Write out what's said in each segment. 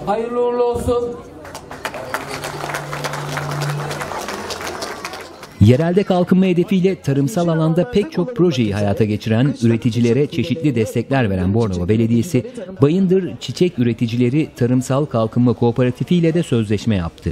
Hayırlı uğurlu olsun. Yerelde kalkınma hedefiyle tarımsal alanda pek çok projeyi hayata geçiren, üreticilere çeşitli destekler veren Bornova Belediyesi, Bayındır Çiçek Üreticileri Tarımsal Kalkınma Kooperatifi ile de sözleşme yaptı.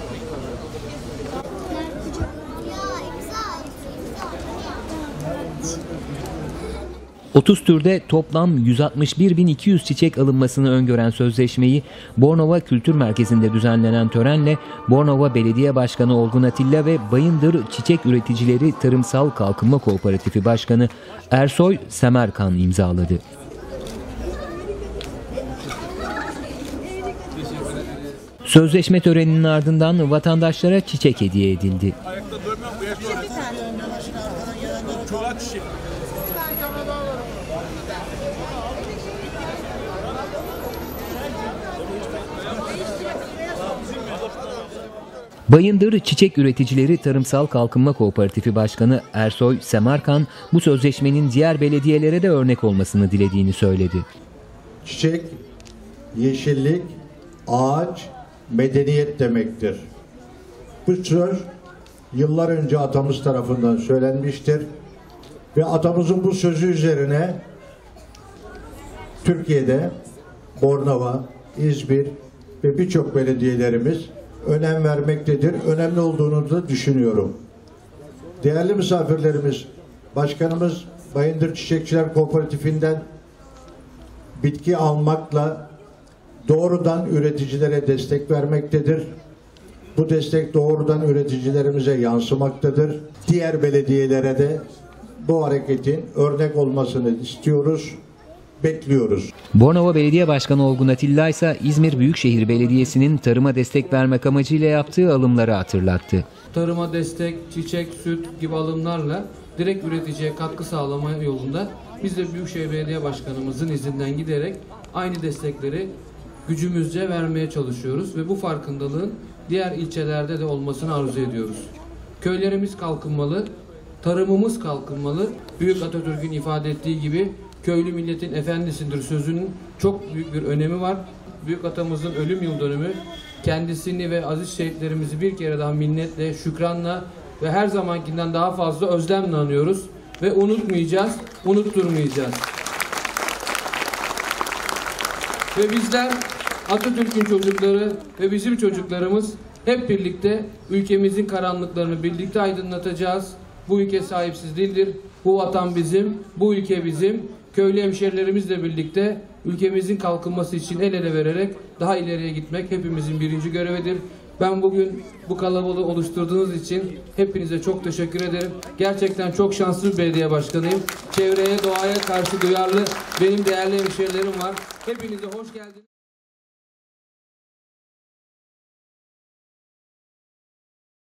...30 türde toplam 161.200 çiçek alınmasını öngören sözleşmeyi Bornova Kültür Merkezi'nde düzenlenen törenle Bornova Belediye Başkanı Olgun Atilla ve Bayındır Çiçek Üreticileri Tarımsal Kalkınma Kooperatifi Başkanı Ersoy Semerkan imzaladı. Sözleşme töreninin ardından vatandaşlara çiçek hediye edildi. Bayındır Çiçek Üreticileri Tarımsal Kalkınma Kooperatifi Başkanı Ersoy Semerkan, bu sözleşmenin diğer belediyelere de örnek olmasını dilediğini söyledi. Çiçek, yeşillik, ağaç, medeniyet demektir. Bu söz yıllar önce atamız tarafından söylenmiştir ve atamızın bu sözü üzerine Türkiye'de Bornova, İzmir ve birçok belediyelerimiz önem vermektedir. Önemli olduğunu da düşünüyorum. Değerli misafirlerimiz, Başkanımız Bayındır Çiçekçiler Kooperatifinden bitki almakla doğrudan üreticilere destek vermektedir. Bu destek doğrudan üreticilerimize yansımaktadır. Diğer belediyelere de bu hareketin örnek olmasını istiyoruz, bekliyoruz. Bornova Belediye Başkanı Olgun Atilla ise İzmir Büyükşehir Belediyesi'nin tarıma destek vermek amacıyla yaptığı alımları hatırlattı. Tarıma destek, çiçek, süt gibi alımlarla direkt üreticiye katkı sağlama yolunda biz de Büyükşehir Belediye Başkanımızın izinden giderek aynı destekleri gücümüzce vermeye çalışıyoruz ve bu farkındalığın diğer ilçelerde de olmasını arzu ediyoruz. Köylerimiz kalkınmalı, tarımımız kalkınmalı. Büyük Atatürk'ün ifade ettiği gibi köylü milletin efendisidir sözünün çok büyük bir önemi var. Büyük atamızın ölüm yıl dönümü, kendisini ve aziz şehitlerimizi bir kere daha minnetle, şükranla ve her zamankinden daha fazla özlemle anıyoruz ve unutmayacağız, unutturmayacağız. Ve bizler Atatürk'ün çocukları ve bizim çocuklarımız hep birlikte ülkemizin karanlıklarını birlikte aydınlatacağız. Bu ülke sahipsiz değildir. Bu vatan bizim, bu ülke bizim. Köylü hemşerilerimizle birlikte ülkemizin kalkınması için el ele vererek daha ileriye gitmek hepimizin birinci görevidir. Ben bugün bu kalabalığı oluşturduğunuz için hepinize çok teşekkür ederim. Gerçekten çok şanslı bir belediye başkanıyım. Çevreye, doğaya karşı duyarlı benim değerli hemşerilerim var. Hepinize hoş geldiniz.